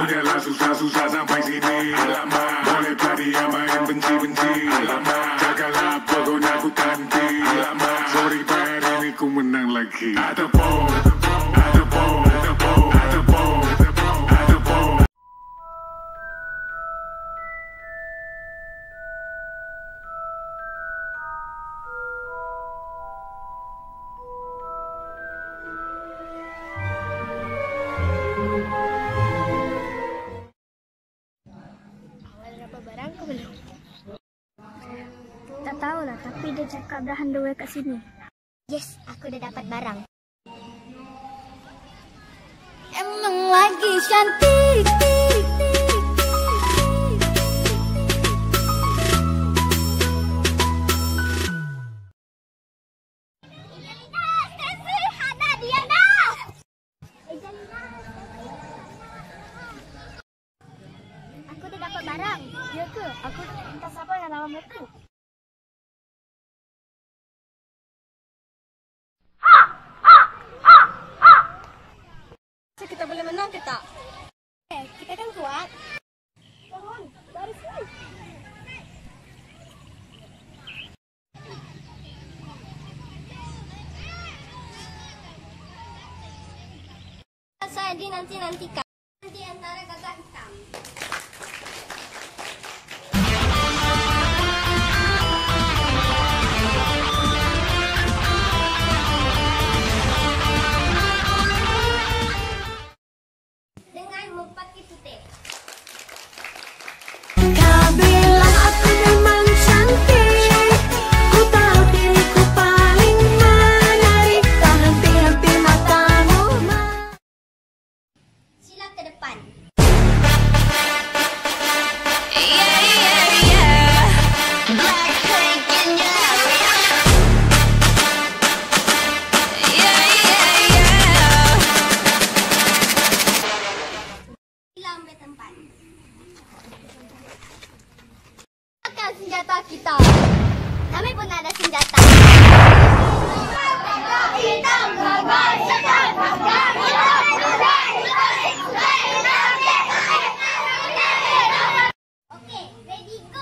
Tidaklah susah-susah sampai sini. Alamak, boleh tadi yang main benci-benci. Alamak, jagalah pokoknya aku tanti. Alamak, sorry bad ini ku menang lagi. Atepung, atepung, atepung, atepung, atepung. Barang ke belum? Tak tahulah, tapi dia cakap dah underwear kat sini. Yes, aku dah dapat barang. Emang lagi cantik. Aku dah dapat barang. Ya ke? Aku minta siapa yang dalam itu? Kita boleh menang ke tak? Kita kan kuat. Jangan, dari sini. Saya dinanti-nantikan. Nanti antara gagak hitam. Dengan mempaki putih. Kau bilang aku memang cantik. Ku tahu diriku paling menarik. Tak henti-henti matamu. Sila ke depan. Sila ambil tempat. Akan senjata kita. Kami pun ada senjata. Okay, ready, go.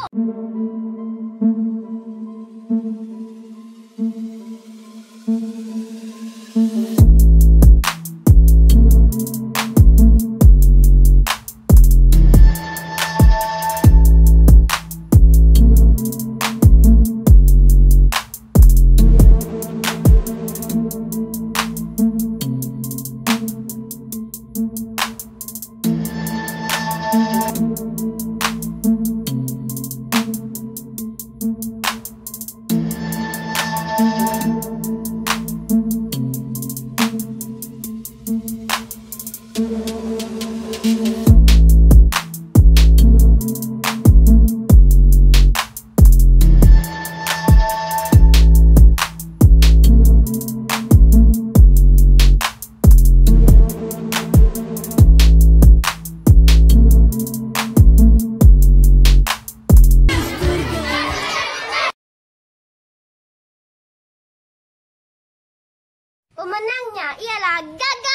Pemenangnya ialah Gaga.